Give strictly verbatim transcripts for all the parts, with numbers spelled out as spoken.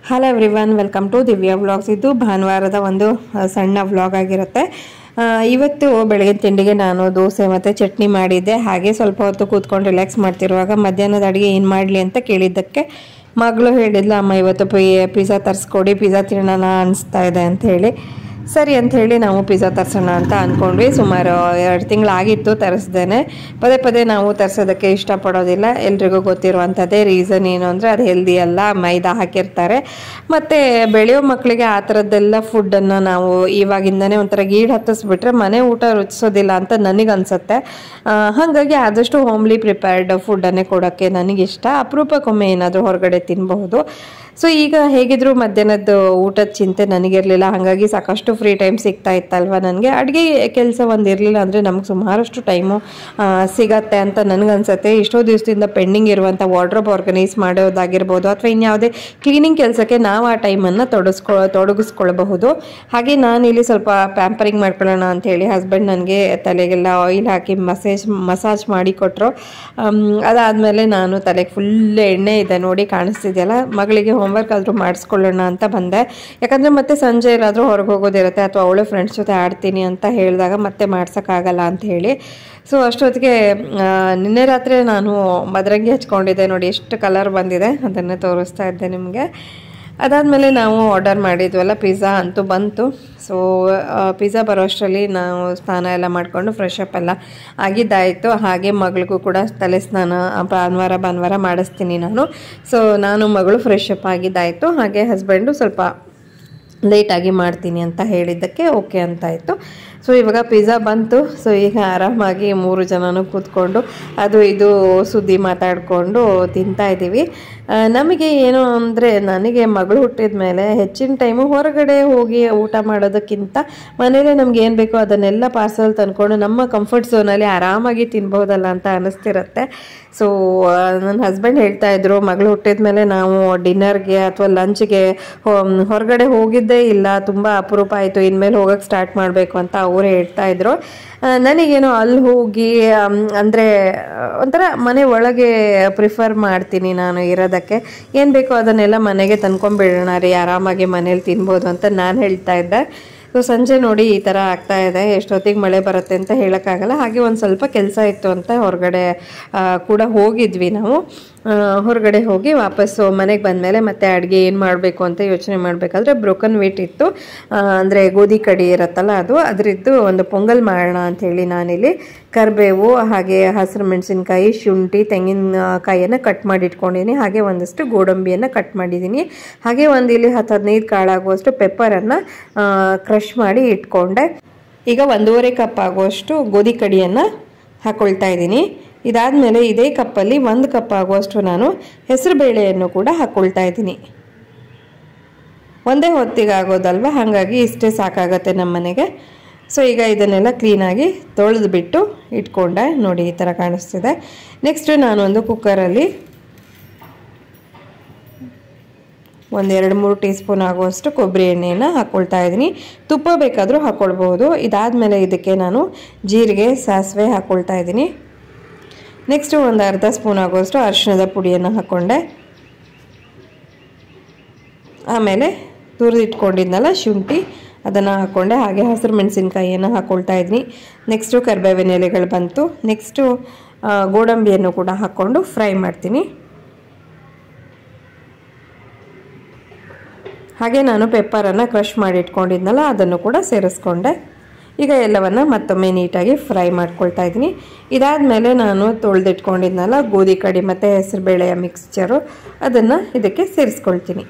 Hello everyone, welcome to Divya vlogs. ಇದು ಭಾನುವಾರದ ಒಂದು ಸಣ್ಣ ವ್ಲಾಗ್ ಆಗಿರುತ್ತೆ. ಇವತ್ತು ಬೆಳಗಿನ ತಿಂಡಿಗೆ ನಾನು ದೋಸೆ ಮತ್ತು ಚಟ್ನಿ ಮಾಡಿದ್ದೆ. ಹಾಗೆ ಸ್ವಲ್ಪ ಹೊತ್ತು ಕೂತ್ಕೊಂಡು ರಿಲ್ಯಾಕ್ಸ್ ಮಾಡ್ತಿರುವಾಗ ಮಧ್ಯಾಹ್ನದ ಅಡುಗೆ ಏನು ಮಾಡಲಿ ಅಂತ ಕೇಳಿದ್ದಕ್ಕೆ ಮಗಳು ಹೇಳಿದ್ಲು, ಅಮ್ಮ ಇವತ್ತು ಪಿ ಪಿಜ್ಜಾ ತರಿಸ್ಕೊಡಿ, ಪಿಜ್ಜಾ ತಿನ್ನೋಣ ಅನಿಸ್ತಾ ಇದೆ ಅಂತ ಹೇಳಿ. ಸರಿ ಅಂತ ಹೇಳಿ ನಾವು ಪಿಜ್ಜಾ ತರಿಸೋಣ ಅಂತ ಅಂದ್ಕೊಂಡ್ವಿ. ಸುಮಾರು ಎರಡು ತಿಂಗಳಾಗಿತ್ತು ತರಿಸ್ದೇನೆ. ಪದೇ ಪದೇ ನಾವು ತರಿಸೋದಕ್ಕೆ ಇಷ್ಟಪಡೋದಿಲ್ಲ. ಎಲ್ರಿಗೂ ಗೊತ್ತಿರುವಂಥದ್ದೇ ರೀಸನ್ ಏನು ಅಂದರೆ ಅದು ಹೆಲ್ದಿ ಅಲ್ಲ, ಮೈದಾ ಹಾಕಿರ್ತಾರೆ. ಮತ್ತು ಬೆಳೆಯೋ ಮಕ್ಕಳಿಗೆ ಆ ಥರದ್ದೆಲ್ಲ ಫುಡ್ಡನ್ನು ನಾವು ಇವಾಗಿಂದನೇ ಒಂಥರ ಗೀಡು ಹತ್ತಿಸ್ಬಿಟ್ರೆ ಮನೆ ಊಟ ರುಚಿಸೋದಿಲ್ಲ ಅಂತ ನನಗನ್ಸುತ್ತೆ. ಹಾಗಾಗಿ ಆದಷ್ಟು ಹೋಮ್ಲಿ ಪ್ರಿಪೇರ್ಡ್ ಫುಡ್ಡನ್ನೇ ಕೊಡೋಕ್ಕೆ ನನಗಿಷ್ಟ. ಅಪರೂಪಕ್ಕೊಮ್ಮೆ ಏನಾದರೂ ಹೊರಗಡೆ ತಿನ್ನಬಹುದು. ಸೊ ಈಗ ಹೇಗಿದ್ರು ಮಧ್ಯಾಹ್ನದ ಊಟದ ಚಿಂತೆ ನನಗಿರಲಿಲ್ಲ. ಹಾಗಾಗಿ ಸಾಕಷ್ಟು ಫ್ರೀ ಟೈಮ್ ಸಿಗ್ತಾ ಇತ್ತಲ್ವ ನನಗೆ. ಅಡುಗೆ ಕೆಲಸ ಒಂದು ಇರಲಿಲ್ಲ ಅಂದರೆ ನಮ್ಗೆ ಸುಮಾರಷ್ಟು ಟೈಮು ಸಿಗತ್ತೆ ಅಂತ ನನಗನ್ಸುತ್ತೆ. ಎಷ್ಟೋ ದಿವಸದಿಂದ ಪೆಂಡಿಂಗ್ ಇರುವಂಥ ವಾರ್ಡ್ರೋಬ್ ಆರ್ಗನೈಸ್ ಮಾಡೋದಾಗಿರ್ಬೋದು ಅಥವಾ ಇನ್ಯಾವುದೇ ಕ್ಲೀನಿಂಗ್ ಕೆಲಸಕ್ಕೆ ನಾವು ಆ ಟೈಮನ್ನು ತೊಡಗಿಸ್ಕೊ ತೊಡಗಿಸ್ಕೊಳ್ಬಹುದು. ಹಾಗೆ ನಾನು ಇಲ್ಲಿ ಸ್ವಲ್ಪ ಪ್ಯಾಂಪರಿಂಗ್ ಮಾಡ್ಕೊಳ್ಳೋಣ ಅಂಥೇಳಿ ಹಸ್ಬೆಂಡ್ ನನಗೆ ತಲೆಗೆಲ್ಲ ಆಯಿಲ್ ಹಾಕಿ ಮಸೇಜ್ ಮಸಾಜ್ ಮಾಡಿ ಕೊಟ್ಟರು. ಅದಾದಮೇಲೆ ನಾನು ತಲೆಗೆ ಫುಲ್ ಎಣ್ಣೆ ಇದೆ ನೋಡಿ, ಕಾಣಿಸ್ತಿದೆಯಲ್ಲ. ಮಗಳಿಗೆ ಹೋಮ್ವರ್ಕ್ ಆದರೂ ಮಾಡಿಸ್ಕೊಳ್ಳೋಣ ಅಂತ ಬಂದೆ. ಯಾಕಂದರೆ ಮತ್ತೆ ಸಂಜೆ ಎಲ್ಲಾದರೂ ಹೊರಗೆ ಹೋಗೋದಿರುತ್ತೆ ಅಥವಾ ಅವಳು ಫ್ರೆಂಡ್ಸ್ ಜೊತೆ ಆಡ್ತೀನಿ ಅಂತ ಹೇಳಿದಾಗ ಮತ್ತೆ ಮಾಡ್ಸೋಕ್ಕಾಗಲ್ಲ ಅಂತ ಹೇಳಿ. ಸೊ ಅಷ್ಟೊತ್ತಿಗೆ ನಿನ್ನೆ ರಾತ್ರಿ ನಾನು ಮದರಂಗಿ ಹಚ್ಕೊಂಡಿದ್ದೆ ನೋಡಿ, ಎಷ್ಟು ಕಲರ್ ಬಂದಿದೆ ಅದನ್ನೇ ತೋರಿಸ್ತಾ ಇದ್ದೆ ನಿಮಗೆ. ಅದಾದಮೇಲೆ ನಾವು ಆರ್ಡರ್ ಮಾಡಿದ್ವಲ್ಲ, ಪಿಜ್ಜಾ ಅಂತೂ ಬಂತು. ಸೊ ಪಿಜ್ಜಾ ಬರೋ ಅಷ್ಟರಲ್ಲಿ ನಾವು ಸ್ನಾನ ಎಲ್ಲ ಮಾಡಿಕೊಂಡು ಫ್ರೆಶ್ ಅಪ್ ಎಲ್ಲ ಆಗಿದ್ದಾಯಿತು. ಹಾಗೆ ಮಗಳಿಗೂ ಕೂಡ ತಲೆ ಸ್ನಾನ ಭಾನುವಾರ ಭಾನುವಾರ ಮಾಡಿಸ್ತೀನಿ ನಾನು. ಸೊ ನಾನು ಮಗಳು ಫ್ರೆಶ್ ಅಪ್ ಆಗಿದ್ದಾಯಿತು. ಹಾಗೆ ಹಸ್ಬೆಂಡು ಸ್ವಲ್ಪ ಲೇಟಾಗಿ ಮಾಡ್ತೀನಿ ಅಂತ ಹೇಳಿದ್ದಕ್ಕೆ ಓಕೆ ಅಂತಾಯಿತು. ಸೊ ಇವಾಗ ಪಿಜ್ಜಾ ಬಂತು. ಸೊ ಈಗ ಆರಾಮಾಗಿ ಮೂರು ಜನನೂ ಕೂತ್ಕೊಂಡು ಅದು ಇದು ಸುದ್ದಿ ಮಾತಾಡಿಕೊಂಡು ತಿಂತಾ ಇದ್ದೀವಿ. ನಮಗೆ ಏನು ಅಂದರೆ, ನನಗೆ ಮಗಳು ಹುಟ್ಟಿದ ಮೇಲೆ ಹೆಚ್ಚಿನ ಟೈಮು ಹೊರಗಡೆ ಹೋಗಿ ಊಟ ಮಾಡೋದಕ್ಕಿಂತ ಮನೇಲೇ ನಮ್ಗೆ ಏನು ಬೇಕೋ ಅದನ್ನೆಲ್ಲ ಪಾರ್ಸಲ್ ತಂದ್ಕೊಂಡು ನಮ್ಮ ಕಂಫರ್ಟ್ ಝೋನಲ್ಲಿ ಆರಾಮಾಗಿ ತಿನ್ಬೋದಲ್ಲ ಅಂತ ಅನ್ನಿಸ್ತಿರುತ್ತೆ. ಸೊ ನನ್ನ ಹಸ್ಬೆಂಡ್ ಹೇಳ್ತಾ ಇದ್ರು, ಮಗಳು ಹುಟ್ಟಿದ ಮೇಲೆ ನಾವು ಡಿನ್ನರ್ಗೆ ಅಥವಾ ಲಂಚ್ಗೆ ಹೊರಗಡೆ ಹೋಗಿದ್ದೇ ಇಲ್ಲ, ತುಂಬ ಅಪರೂಪ ಆಯಿತು, ಇನ್ಮೇಲೆ ಹೋಗೋಕ್ಕೆ ಸ್ಟಾರ್ಟ್ ಮಾಡಬೇಕು ಅಂತ ಅವರು ಹೇಳ್ತಾ ಇದ್ರು. ನನಗೇನು ಅಲ್ಲಿ ಹೋಗಿ ಅಂದರೆ ಒಂಥರ ಮನೆ ಒಳಗೆ ಪ್ರಿಫರ್ ಮಾಡ್ತೀನಿ ನಾನು ಇರೋದಕ್ಕೆ. ಏನು ಬೇಕೋ ಅದನ್ನೆಲ್ಲ ಮನೆಗೆ ತಂದ್ಕೊಂಡ್ಬಿಡೋಣ ರೀ, ಆರಾಮಾಗಿ ಮನೇಲಿ ತಿನ್ಬೋದು ಅಂತ ನಾನು ಹೇಳ್ತಾ ಇದ್ದೆ. ಸೊ ಸಂಜೆ ನೋಡಿ ಈ ಥರ ಆಗ್ತಾ ಇದೆ. ಎಷ್ಟೊತ್ತಿಗೆ ಮಳೆ ಬರುತ್ತೆ ಅಂತ ಹೇಳೋಕ್ಕಾಗಲ್ಲ. ಹಾಗೆ ಒಂದು ಸ್ವಲ್ಪ ಕೆಲಸ ಇತ್ತು ಅಂತ ಹೊರಗಡೆ ಕೂಡ ಹೋಗಿದ್ವಿ ನಾವು. ಹೊರಗಡೆ ಹೋಗಿ ವಾಪಸ್ಸು ಮನೆಗೆ ಬಂದಮೇಲೆ ಮತ್ತೆ ಅಡುಗೆ ಏನು ಮಾಡಬೇಕು ಅಂತ ಯೋಚನೆ ಮಾಡಬೇಕಾದ್ರೆ ಬ್ರೋಕನ್ ವೀಟ್ ಇತ್ತು, ಅಂದರೆ ಗೋಧಿ ಕಡಿ ಇರುತ್ತಲ್ಲ ಅದು, ಅದರದ್ದು ಒಂದು ಪೊಂಗಲ್ ಮಾಡೋಣ ಅಂಥೇಳಿ ನಾನಿಲ್ಲಿ ಕರಿಬೇವು ಹಾಗೆ ಹಸಿರು ಮೆಣಸಿನ್ಕಾಯಿ, ಶುಂಠಿ, ತೆಂಗಿನಕಾಯಿಯನ್ನು ಕಟ್ ಮಾಡಿ ಇಟ್ಕೊಂಡಿದ್ದೀನಿ. ಹಾಗೆ ಒಂದಷ್ಟು ಗೋಡಂಬಿಯನ್ನು ಕಟ್ ಮಾಡಿದ್ದೀನಿ. ಹಾಗೆ ಒಂದು ಇಲ್ಲಿ ಹತ್ತು ಹದಿನೈದು ಕಾಳಾಗುವಷ್ಟು ಪೆಪ್ಪರನ್ನು ಕ್ರಷ್ ಮಾಡಿ ಇಟ್ಕೊಂಡೆ. ಈಗ ಒಂದೂವರೆ ಕಪ್ ಆಗುವಷ್ಟು ಗೋಧಿ ಕಡಿಯನ್ನು ಹಾಕ್ಕೊಳ್ತಾ ಇದ್ದೀನಿ. ಇದಾದಮೇಲೆ ಇದೇ ಕಪ್ಪಲ್ಲಿ ಒಂದು ಕಪ್ ಆಗುವಷ್ಟು ನಾನು ಹೆಸರು ಬೇಳೆಯನ್ನು ಕೂಡ ಹಾಕ್ಕೊಳ್ತಾ ಇದ್ದೀನಿ. ಒಂದೇ ಹೊತ್ತಿಗೆ ಆಗೋದಲ್ವ, ಹಾಗಾಗಿ ಇಷ್ಟೇ ಸಾಕಾಗತ್ತೆ ನಮ್ಮ ಮನೆಗೆ. ಸೊ ಈಗ ಇದನ್ನೆಲ್ಲ ಕ್ಲೀನಾಗಿ ತೊಳೆದು ಬಿಟ್ಟು ಇಟ್ಕೊಂಡೆ ನೋಡಿ, ಈ ಥರ ಕಾಣಿಸ್ತಿದೆ. ನೆಕ್ಸ್ಟು ನಾನೊಂದು ಕುಕ್ಕರಲ್ಲಿ ಒಂದೆರಡು ಮೂರು ಟೀ ಸ್ಪೂನ್ ಆಗುವಷ್ಟು ಕೊಬ್ಬರಿ ಎಣ್ಣೆಯನ್ನು ಹಾಕ್ಕೊಳ್ತಾ ಇದ್ದೀನಿ. ತುಪ್ಪ ಬೇಕಾದರೂ ಹಾಕ್ಕೊಳ್ಬೋದು. ಇದಾದಮೇಲೆ ಇದಕ್ಕೆ ನಾನು ಜೀರಿಗೆ, ಸಾಸಿವೆ ಹಾಕ್ಕೊಳ್ತಾ ಇದ್ದೀನಿ. ನೆಕ್ಸ್ಟು ಒಂದು ಅರ್ಧ ಸ್ಪೂನ್ ಆಗುವಷ್ಟು ಅರಿಶಿಣದ ಪುಡಿಯನ್ನು ಹಾಕ್ಕೊಂಡೆ. ಆಮೇಲೆ ತುರಿದಿಟ್ಕೊಂಡಿದ್ನಲ್ಲ ಶುಂಠಿ, ಅದನ್ನು ಹಾಕ್ಕೊಂಡೆ. ಹಾಗೆ ಹಸಿರು ಮೆಣಸಿನ್ಕಾಯಿಯನ್ನು ಹಾಕ್ಕೊಳ್ತಾ ಇದ್ದೀನಿ. ನೆಕ್ಸ್ಟು ಕರಿಬೇವಿನ ಎಲೆಗಳು ಬಂತು. ನೆಕ್ಸ್ಟು ಗೋಡಂಬಿಯನ್ನು ಕೂಡ ಹಾಕ್ಕೊಂಡು ಫ್ರೈ ಮಾಡ್ತೀನಿ. ಹಾಗೆ ನಾನು ಪೆಪ್ಪರನ್ನು ಕ್ರಷ್ ಮಾಡಿ ಇಟ್ಕೊಂಡಿದ್ನಲ್ಲ ಅದನ್ನು ಕೂಡ ಸೇರಿಸ್ಕೊಂಡೆ. ಈಗ ಎಲ್ಲವನ್ನು ಮತ್ತೊಮ್ಮೆ ನೀಟಾಗಿ ಫ್ರೈ ಮಾಡ್ಕೊಳ್ತಾ ಇದ್ದೀನಿ. ಇದಾದಮೇಲೆ ನಾನು ತೊಳೆದಿಟ್ಕೊಂಡಿದ್ನಲ್ಲ ಗೋಧಿ ಕಡಿ ಮತ್ತು ಹೆಸರುಬೇಳೆಯ ಮಿಕ್ಸ್ಚರು, ಅದನ್ನು ಇದಕ್ಕೆ ಸೇರಿಸ್ಕೊಳ್ತೀನಿ.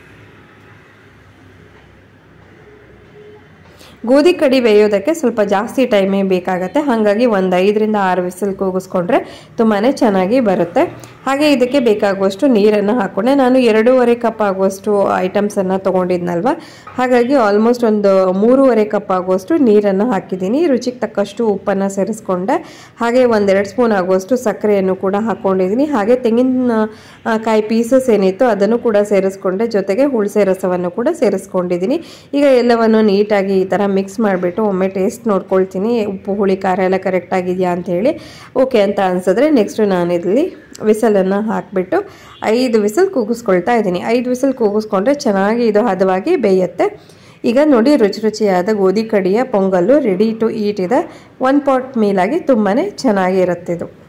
ಗೋಧಿ ಕಡಿ ಬೇಯೋದಕ್ಕೆ ಸ್ವಲ್ಪ ಜಾಸ್ತಿ ಟೈಮೇ ಬೇಕಾಗತ್ತೆ. ಹಾಗಾಗಿ ಒಂದು ಐದರಿಂದ ಆರು ವಿಸಿಲ್ ಕೂಗಿಸ್ಕೊಂಡ್ರೆ ತುಂಬಾ ಚೆನ್ನಾಗಿ ಬರುತ್ತೆ. ಹಾಗೆ ಇದಕ್ಕೆ ಬೇಕಾಗುವಷ್ಟು ನೀರನ್ನು ಹಾಕ್ಕೊಂಡೆ. ನಾನು ಎರಡೂವರೆ ಕಪ್ ಆಗುವಷ್ಟು ಐಟಮ್ಸನ್ನು ತೊಗೊಂಡಿದ್ನಲ್ವ, ಹಾಗಾಗಿ ಆಲ್ಮೋಸ್ಟ್ ಒಂದು ಮೂರುವರೆ ಕಪ್ ಆಗುವಷ್ಟು ನೀರನ್ನು ಹಾಕಿದ್ದೀನಿ. ರುಚಿಗೆ ತಕ್ಕಷ್ಟು ಉಪ್ಪನ್ನು ಸೇರಿಸ್ಕೊಂಡೆ. ಹಾಗೆ ಒಂದೆರಡು ಸ್ಪೂನ್ ಆಗುವಷ್ಟು ಸಕ್ಕರೆಯನ್ನು ಕೂಡ ಹಾಕ್ಕೊಂಡಿದ್ದೀನಿ. ಹಾಗೆ ತೆಂಗಿನ ಕಾಯಿ ಪೀಸಸ್ ಏನಿತ್ತು ಅದನ್ನು ಕೂಡ ಸೇರಿಸ್ಕೊಂಡೆ. ಜೊತೆಗೆ ಹುಣಸೆ ರಸವನ್ನು ಕೂಡ ಸೇರಿಸ್ಕೊಂಡಿದ್ದೀನಿ. ಈಗ ಎಲ್ಲವನ್ನು ನೀಟಾಗಿ ಈ ಥರ ಮಿಕ್ಸ್ ಮಾಡಿಬಿಟ್ಟು ಒಮ್ಮೆ ಟೇಸ್ಟ್ ನೋಡ್ಕೊಳ್ತೀನಿ, ಉಪ್ಪು ಹುಳಿ ಖಾರ ಎಲ್ಲ ಕರೆಕ್ಟ್ ಆಗಿದೆಯಾ ಅಂಥೇಳಿ. ಓಕೆ ಅಂತ ಅನಿಸಿದ್ರೆ ನೆಕ್ಸ್ಟು ನಾನಿಲ್ಲಿ ವಿಸಲನ್ನು ಹಾಕಿಬಿಟ್ಟು ಐದು ವಿಸಲ್ ಕೂಗಿಸ್ಕೊಳ್ತಾ ಇದ್ದೀನಿ. ಐದು ವಿಸಲ್ ಕೂಗಿಸ್ಕೊಂಡ್ರೆ ಚೆನ್ನಾಗಿ ಇದು ಹದವಾಗಿ ಬೇಯುತ್ತೆ. ಈಗ ನೋಡಿ ರುಚಿ ರುಚಿಯಾದ ಗೋಧಿ ಕಡಿಯ ಪೊಂಗಲ್ಲು ರೆಡಿ ಟು ಈಟ್ ಇದೆ. ಒನ್ ಪಾಟ್ ಮೀಲಾಗಿ ತುಂಬಾ ಚೆನ್ನಾಗಿರುತ್ತೆ ಇದು.